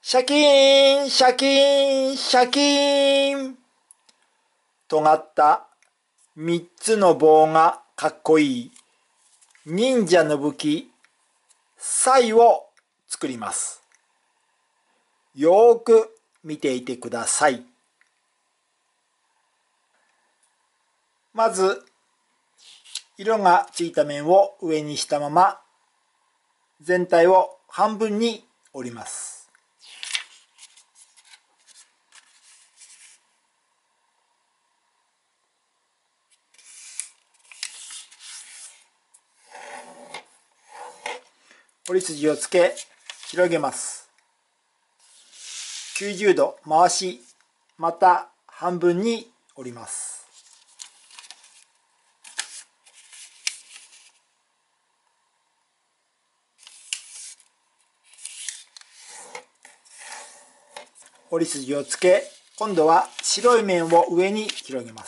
シャキーン、シャキーン、シャキーン。尖った3つの棒がかっこいい忍者の武器、サイを作ります。よーく見ていてください。まず、色がついた面を上にしたまま、全体を半分に折ります。折り筋をつけ、広げます。90度回し、また半分に折ります。折り筋をつけ、今度は白い面を上に広げます。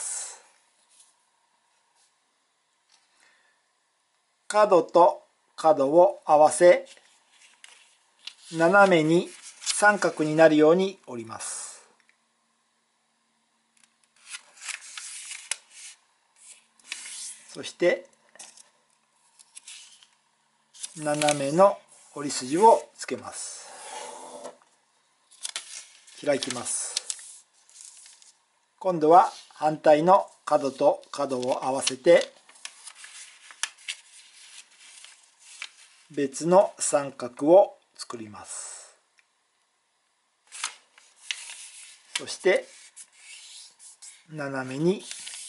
角と角を合わせ、斜めに三角になるように折ります。そして斜めの折り筋をつけます。開きます。今度は反対の角と角を合わせて別の三角を作ります。そして斜めに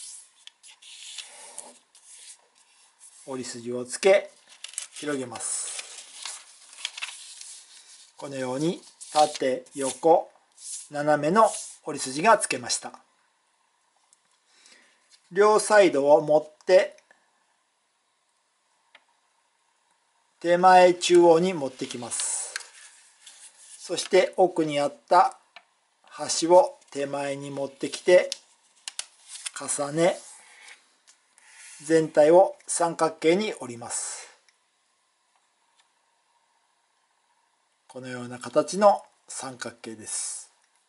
折り筋をつけ広げます。このように縦横斜めの折り筋がつけました。両サイドを持って手前中央に持ってきます。そして奥にあった端を手前に持ってきて重ね全体を三角形に折ります。このような形の三角形です。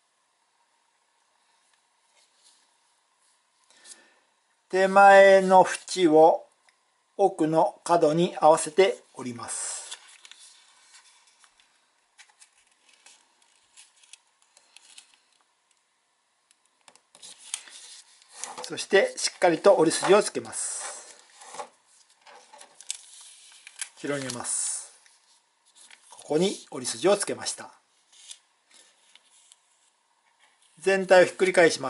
手前の縁を奥の角に合わせて折ります。そしてしっかりと折り筋をつけます。広げます。ここに折り筋をつけました。全体をひっくり返します。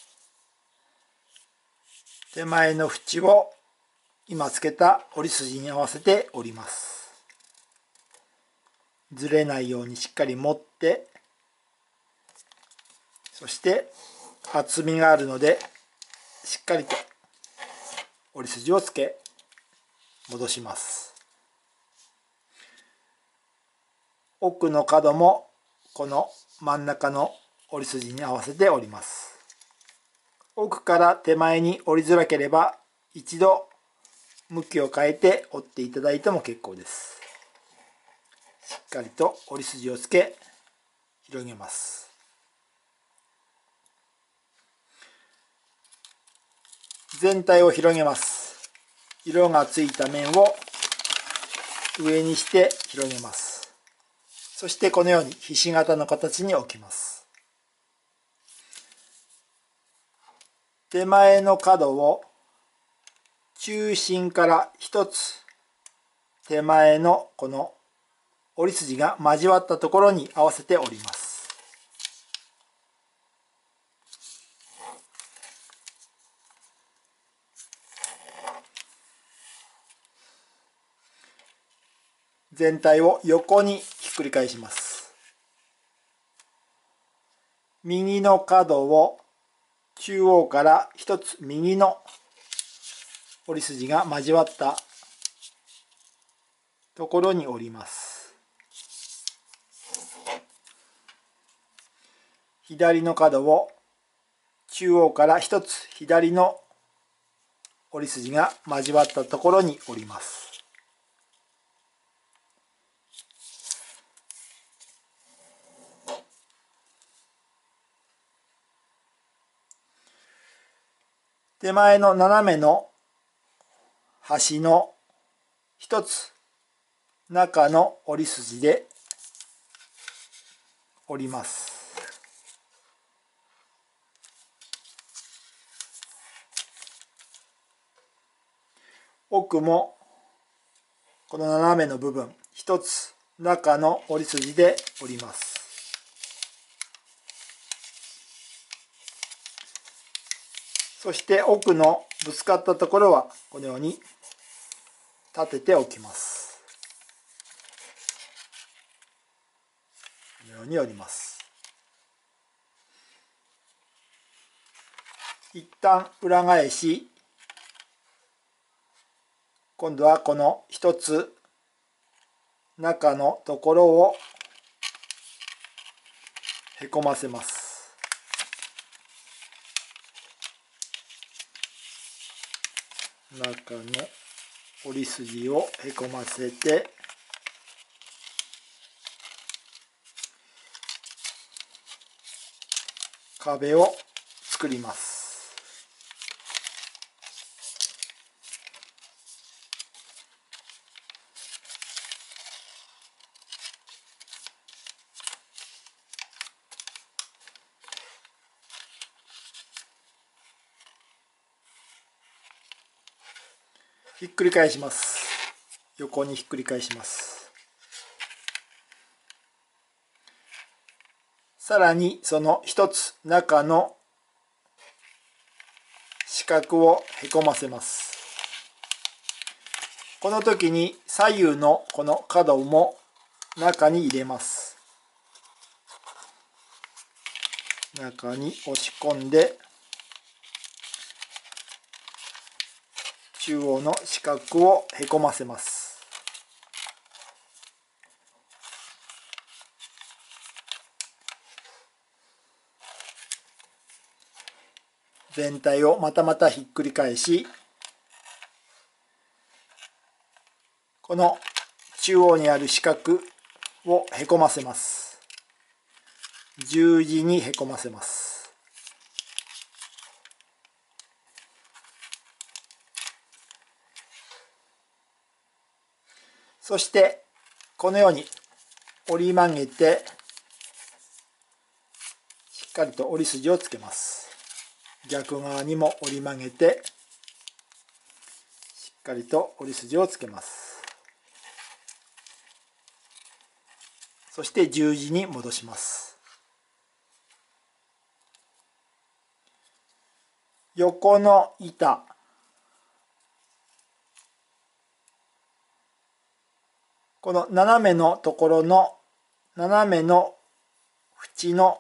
手前の縁を今つけた折り筋に合わせて折ります。ずれないようにしっかり持って、そして厚みがあるのでしっかりと折り筋をつけ戻します。奥の角もこの真ん中の折り筋に合わせて折ります。奥から手前に折りづらければ一度向きを変えて折っていただいても結構です。しっかりと折り筋をつけ広げます。全体を広げます。色がついた面を上にして広げます。そしてこのようにひし形の形に置きます。手前の角を中心から一つ手前のこの折り筋が交わったところに合わせて折ります。全体を横にひっくり返します。右の角を中央から一つ右の折り筋が交わったところに折ります。左の角を中央から一つ左の折り筋が交わったところに折ります。 手前の斜めの端の一つ中の折り筋で折ります。奥もこの斜めの部分一つ中の折り筋で折ります。そして奥のぶつかったところはこのように立てておきます。このように折ります。一旦裏返し、今度はこの一つ中のところをへこませます。中の折り筋をへこませて、壁を作ります。ひっくり返します。横にひっくり返します。さらにその一つ中の四角をへこませます。この時に左右のこの角も中に入れます。中に押し込んで中央の四角をへこませます。全体をまたひっくり返し、この中央にある四角をへこませます。十字にへこませます。そしてこのように折り曲げてしっかりと折り筋をつけます。逆側にも折り曲げてしっかりと折り筋をつけます。そして十字に戻します。横の板、この斜めのところの斜めの縁の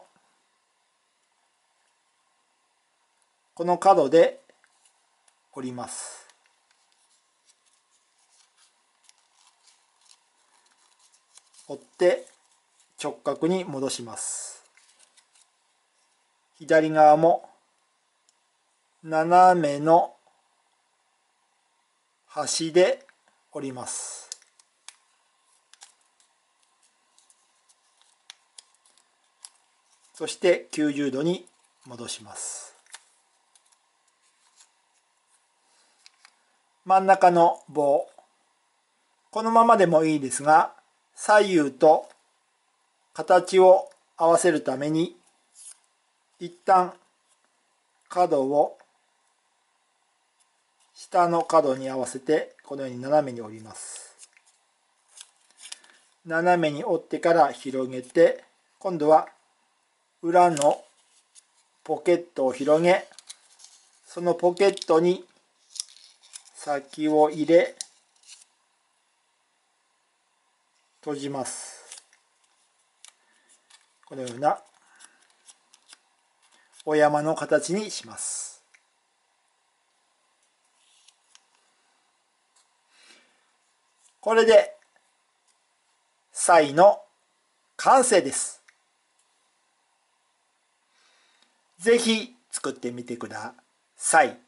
この角で折ります。折って直角に戻します。左側も斜めの端で折ります。そして90度に戻します。真ん中の棒、このままでもいいですが、左右と形を合わせるために一旦角を下の角に合わせてこのように斜めに折ります。斜めに折ってから広げて、今度は裏のポケットを広げ、そのポケットに先を入れ閉じます。このようなお山の形にします。これでサの完成です。ぜひ作ってみてください。